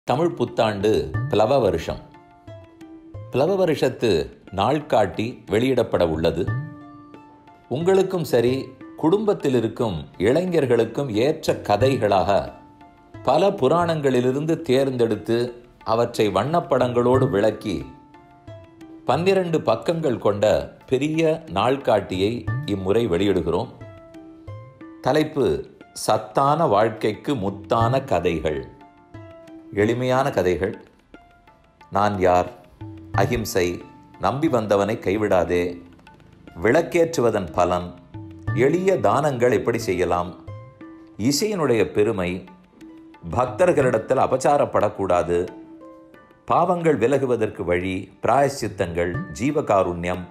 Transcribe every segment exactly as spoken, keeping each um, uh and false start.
தமிழ் புத்தாண்டு பிளவ வருஷம். பிளவ வருஷத்து நாள்காட்டி வெளியிடப்பட உள்ளது. உங்களுக்கும் சரி, குடும்பத்தில் இருக்கும் இளைஞர்களுக்கும் ஏற்ற கதைகளாக பல புராணங்களிலிருந்து தேர்ந்தெடுத்து அவற்றை வண்ணப்படங்களோடு விளக்கி பன்னிரண்டு பக்கங்கள் கொண்ட பெரிய நாள்காட்டியை இம்முறை வெளியிடுகிறோம். தலைப்பு: சத்தான வாழ்க்கைக்கு முத்தான கதைகள். எளிமையான கதைகள். நான் யார், அகிம்சை, நம்பி வந்தவனை கைவிடாதே, விளக்கேற்றுவதன் பலன், எளிய தானங்கள் எப்படி செய்யலாம், இசையினுடைய பெருமை, பக்தர்களிடத்தில் அபச்சாரப்படக்கூடாது, பாவங்கள் விலகுவதற்கு வழி, பிராயச்சித்தங்கள், ஜீவகாருண்யம்,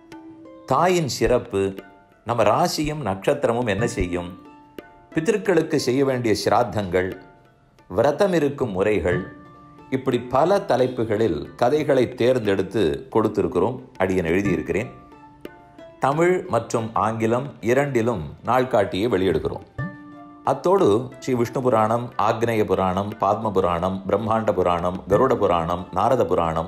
தாயின் சிறப்பு, நம்ம ராசியும் நட்சத்திரமும் என்ன செய்யும், பித்திருக்களுக்கு செய்ய வேண்டிய சிராத்தங்கள், விரதம் இருக்கும் முறைகள், இப்படி பல தலைப்புகளில் கதைகளை தேர்ந்தெடுத்து கொடுத்திருக்கிறோம். அடியன் எழுதியிருக்கிறேன். தமிழ் மற்றும் ஆங்கிலம் இரண்டிலும் நாள்காட்டியை வெளியிடுகிறோம். அத்தோடு ஸ்ரீ விஷ்ணு புராணம், ஆக்னேய புராணம், பாத்ம புராணம், பிரம்மாண்ட புராணம், கருட புராணம், நாரத புராணம்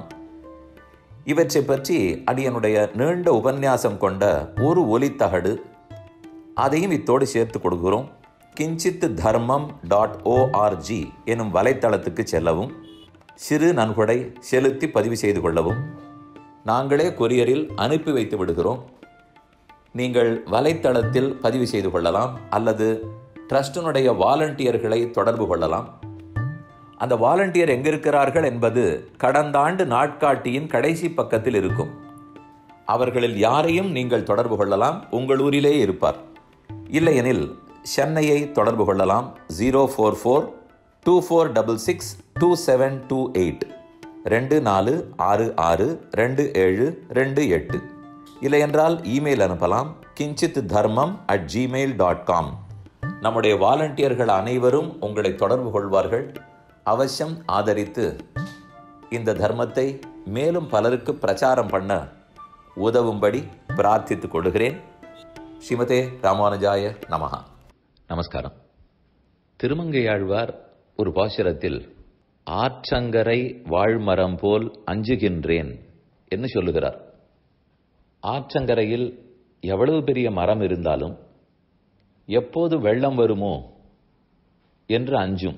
இவற்றை பற்றி அடியனுடைய நீண்ட உபன்யாசம் கொண்ட ஒரு ஒலித்தகடு, அதையும் இத்தோடு சேர்த்து கொடுக்கிறோம். கிஞ்சித் தர்மம் டாட் ஓஆர்ஜி எனும் வலைத்தளத்துக்கு செல்லவும், சிறு நன்கொடை செலுத்தி பதிவு செய்து கொள்ளவும். நாங்களே கொரியரில் அனுப்பி வைத்து விடுகிறோம். நீங்கள் வலைத்தளத்தில் பதிவு செய்து கொள்ளலாம் அல்லது ட்ரஸ்டினுடைய வாலண்டியர்களை தொடர்பு கொள்ளலாம். அந்த வாலண்டியர் எங்கிருக்கிறார்கள் என்பது கடந்த ஆண்டு நாட்காட்டியின் கடைசி பக்கத்தில் இருக்கும். அவர்களில் யாரையும் நீங்கள் தொடர்பு கொள்ளலாம். உங்கள் ஊரிலே இருப்பார். இல்லையெனில் சென்னையை தொடர்பு கொள்ளலாம். Zero four four two four double six two seven two eight ரெண்டு நாலு ஆறு ஆறு ரெண்டு ஏழு ரெண்டு எட்டு. இல்லையென்றால் இமெயில் அனுப்பலாம். கிஞ்சித் தர்மம் அட் ஜிமெயில் டாட் காம். நம்முடைய வாலண்டியர்கள் அனைவரும் உங்களை தொடர்பு கொள்வார்கள். அவசியம் ஆதரித்து இந்த தர்மத்தை மேலும் பலருக்கு பிரச்சாரம் பண்ண உதவும்படி பிரார்த்தித்துக் கொள்கிறேன். ஸ்ரீமதே ராமானுஜாய நமஹா. நமஸ்காரம். திருமங்கையாழ்வார் ஒரு பாசுரத்தில் ஆற்றங்கரை வாழ்மரம் போல் அஞ்சுகின்றேன் என்று சொல்லுகிறார். ஆற்றங்கரையில் எவ்வளவு பெரிய மரம் இருந்தாலும் எப்போது வெள்ளம் வருமோ என்று அஞ்சும்.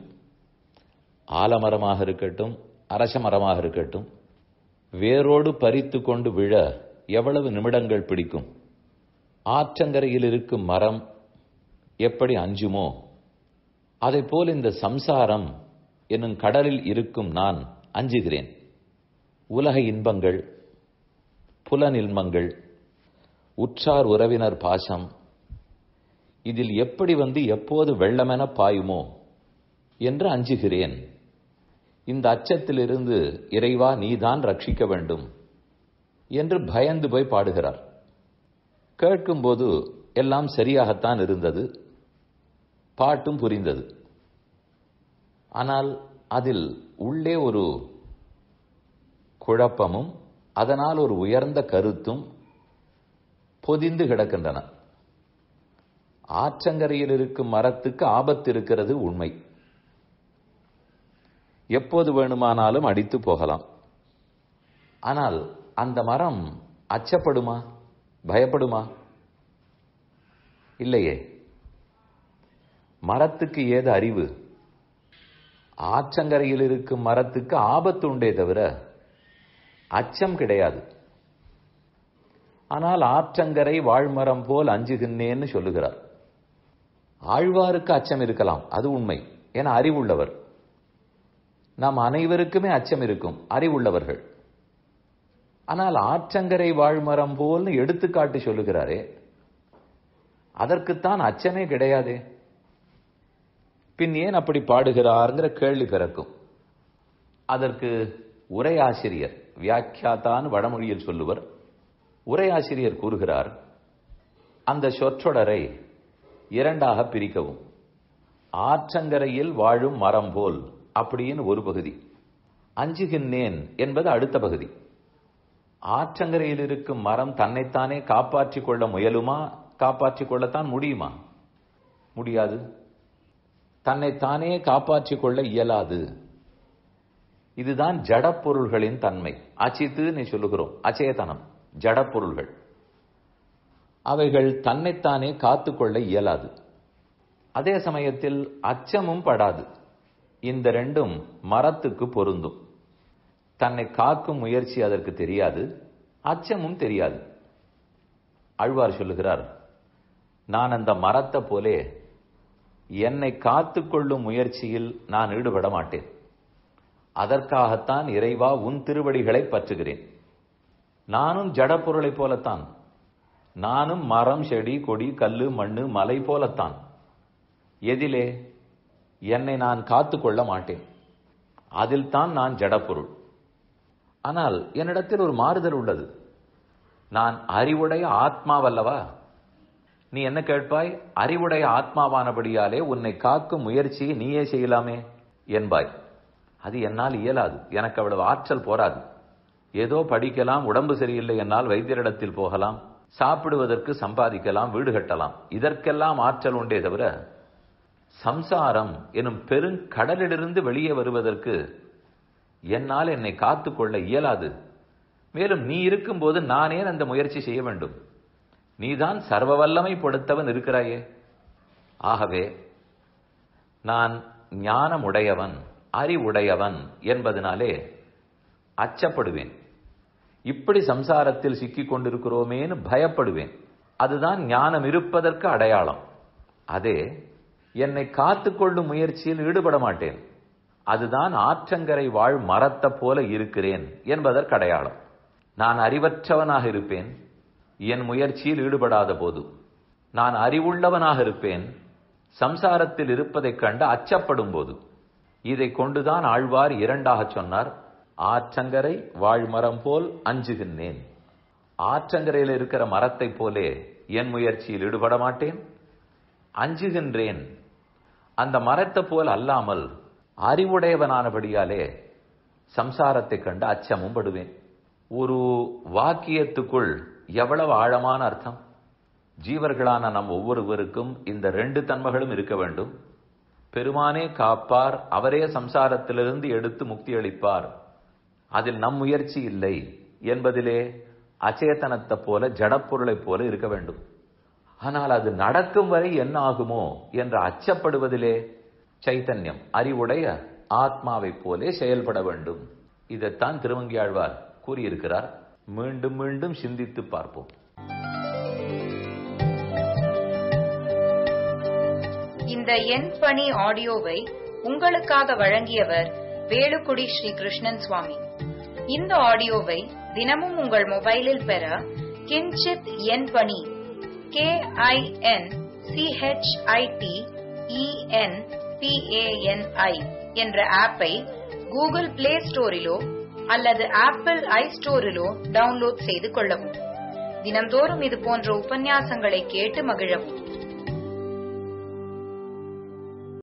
ஆலமரமாக இருக்கட்டும், அரச மரமாக இருக்கட்டும், வேரோடு பறித்து கொண்டு விழ எவ்வளவு நிமிடங்கள் பிடிக்கும். ஆற்றங்கரையில் இருக்கும் மரம் எப்படி அஞ்சுமோ அதைப்போல் இந்த சம்சாரம் என்னும் கடலில் இருக்கும் நான் அஞ்சுகிறேன். உலக இன்பங்கள், புலன் இன்பங்கள், உற்றார் உறவினர் பாசம், இதில் எப்படி வந்து எப்போது வெள்ளமென பாயுமோ என்று அஞ்சுகிறேன். இந்த அச்சத்திலிருந்து இறைவா நீதான் ரட்சிக்க வேண்டும் என்று பயந்து போய் பாடுகிறார். கேட்கும்போது எல்லாம் சரியாகத்தான் இருந்தது, பாட்டும் புரிந்தது. ஆனால் அதில் உள்ளே ஒரு குழப்பமும் அதனால் ஒரு உயர்ந்த கருத்தும் பொதிந்து கிடக்கின்றன. ஆற்றங்கரையில் இருக்கும் மரத்துக்கு ஆபத்து இருக்கிறது உண்மை. எப்போது வேணுமானாலும் அடித்து போகலாம். ஆனால் அந்த மரம் அச்சப்படுமா, பயப்படுமா? இல்லையே. மரத்துக்கு ஏது அறிவு? ஆற்றங்கரையில் இருக்கும் மரத்துக்கு ஆபத்து உண்டே தவிர அச்சம் கிடையாது. ஆனால் ஆற்றங்கரை வாழ்மரம் போல் அஞ்சுகின்றேன்னு சொல்லுகிறார். ஆழ்வாருக்கு அச்சம் இருக்கலாம், அது உண்மை. என அறிவுள்ளவர். நாம் அனைவருக்குமே அச்சம் இருக்கும், அறிவுள்ளவர்கள். ஆனால் ஆற்றங்கரை வாழ்மரம் போல்னு எடுத்துக்காட்டு சொல்லுகிறாரே, அதற்குத்தான் அச்சமே கிடையாதே. பின் ஏன் அப்படி பாடுகிறார்ங்கிற கேள்வி பிறக்கும். அதற்கு உரையாசிரியர், வியாக்கியாதான் வடமொழியில் சொல்லுவர், உரையாசிரியர் கூறுகிறார், அந்த சொற்றொடரை இரண்டாக பிரிக்கவும். ஆற்றங்கரையில் வாழும் மரம் போல் அப்படின்னு ஒரு பகுதி, அஞ்சுகின்றேன் என்பது அடுத்த பகுதி. ஆற்றங்கரையில் இருக்கும் மரம் தன்னைத்தானே காப்பாற்றிக் கொள்ள முயலுமா? காப்பாற்றிக் கொள்ளத்தான் முடியுமா? முடியாது. தன்னைத்தானே காப்பாற்றிக் கொள்ள இயலாது. இதுதான் ஜடப்பொருள்களின் தன்மை. அச்சித்துன்னு சொல்லுகிறோம். அச்சேதனம், ஜடப்பொருள்கள். அவைகள் தன்னைத்தானே காத்துக்கொள்ள இயலாது. அதே சமயத்தில் அச்சமும் படாது. இந்த ரெண்டும் மரத்துக்கு பொருந்தும். தன்னை காக்கும் முயற்சி அதற்கு தெரியாது, அச்சமும் தெரியாது. ஆழ்வார் சொல்லுகிறார், நான் அந்த மரத்தை போலே என்னை காத்துக்கொள்ளும் முயற்சியில் நான் ஈடுபட மாட்டேன். அதற்காகத்தான் இறைவா உன் திருவடிகளை பற்றுகிறேன். நானும் ஜடப்பொருளை போலத்தான். நானும் மரம், செடி, கொடி, கல்லு, மண்ணு, மலை போலத்தான். எதிலே என்னை நான் காத்துக்கொள்ள மாட்டேன். அதில் தான் நான் ஜடப்பொருள். ஆனால் என்னிடத்தில் ஒரு மாறுதல் உள்ளது. நான் அறிவுடைய ஆத்மாவல்லவா? நீ என்ன கேட்பாய்? அறிவுடைய ஆத்மாவானபடியாலே உன்னை காக்கும் முயற்சியை நீயே செய்யலாமே என்பாய். அது என்னால் இயலாது. எனக்கு அவ்வளவு ஆற்றல் போராது. ஏதோ படிக்கலாம், உடம்பு சரியில்லை என்னால் வைத்தியரிடத்தில் போகலாம், சாப்பிடுவதற்கு சம்பாதிக்கலாம், வீடு கட்டலாம். இதற்கெல்லாம் ஆற்றல் உண்டே தவிர சம்சாரம் எனும் பெருங்கடலிலிருந்து வெளியே வருவதற்கு என்னால் என்னை காத்துக்கொள்ள இயலாது. மேலும் நீ இருக்கும்போது நானே அந்த முயற்சி செய்ய வேண்டும். நீதான் சர்வ வல்லமை படைத்தவன் இருக்கிறாயே. ஆகவே நான் ஞானமுடையவன், அறிவுடையவன் என்பதனாலே அச்சப்படுவேன். இப்படி சம்சாரத்தில் சிக்கிக் கொண்டிருக்கிறோமேன்னு பயப்படுவேன். அதுதான் ஞானம் இருப்பதற்கு அடையாளம். அதே என்னை காத்துக்கொள்ளும் முயற்சியில் ஈடுபட மாட்டேன். அதுதான் ஆற்றங்கரை வாழ் மரத்தை போல இருக்கிறேன் என்பதற்கு அடையாளம். நான் அறிவற்றவனாக இருப்பேன் என் முயற்சியில் ஈடுபடாத போது. நான் அறிவுள்ளவனாக இருப்பேன் சம்சாரத்தில் இருப்பதைக் கண்டு அச்சப்படும் போது. இதை கொண்டுதான் ஆழ்வார் இரண்டாக சொன்னார். ஆற்றங்கரை வாழ்மரம் போல் அஞ்சுகின்றேன். ஆற்றங்கரையில் இருக்கிற மரத்தை போலே என் முயற்சியில் ஈடுபட மாட்டேன், அஞ்சுகின்றேன். அந்த மரத்தை போல் அல்லாமல் அறிவுடையவனானபடியாலே சம்சாரத்தை கண்டு அச்சமும் படுவேன். ஒரு வாக்கியத்துக்குள் எவ்வளவு ஆழமான அர்த்தம்! ஜீவர்களான நம் ஒவ்வொருவருக்கும் இந்த ரெண்டு தன்மைகளும் இருக்க வேண்டும். பெருமானே காப்பார், அவரே சம்சாரத்திலிருந்து எடுத்து முக்தி அளிப்பார். அதில் நம் முயற்சி இல்லை என்பதிலே அச்சேதனத்தை போல ஜடப்பொருளை போல இருக்க வேண்டும். ஆனால் அது நடக்கும் வரை என்ன ஆகுமோ என்று அச்சப்படுவதிலே சைத்தன்யம், அறிவுடைய ஆத்மாவை போலே செயல்பட வேண்டும். இதைத்தான் திருமங்கியாழ்வார் கூறியிருக்கிறார். மீண்டும் மீண்டும் சிந்தித்து பார்ப்போம். இந்த என் பணி ஆடியோவை உங்களுக்காக வழங்கியவர் வேலுக்குடி ஸ்ரீ கிருஷ்ணன் சுவாமி. இந்த ஆடியோவை தினமும் உங்கள் மொபைலில் பெற கிஞ்சித் என் பணி K I N C H I T E N P A N I என்ற ஆப்பை கூகுள் பிளே ஸ்டோரிலோ அல்லது ஆப்பிள் ஐ ஸ்டோரிலோ டவுன்லோட் செய்து கொள்ளவும். தினந்தோறும் இது போன்ற உபன்யாசங்களை கேட்டு மகிழவும்.